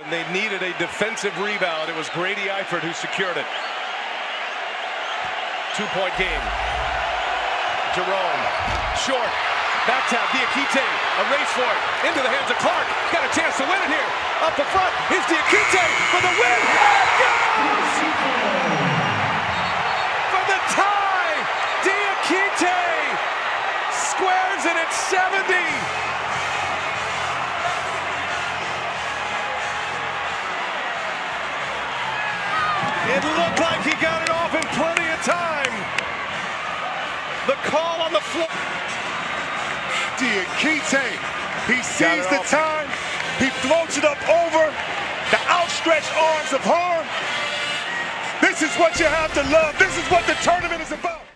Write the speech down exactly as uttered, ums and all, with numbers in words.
They needed a defensive rebound. It was Grady Eifert who secured it. Two-point game. Jerome, short, back tap, Diakite, a race for it, into the hands of Clark. Got a chance to win it here. Up the front, here's Diakite for the win. Goes! For the tie, Diakite squares it at seventy. It looked like he got it off in plenty of time. The call on the floor. Diakite, he sees the time, he floats it up over the outstretched arms of harm. This is what you have to love. This is what the tournament is about.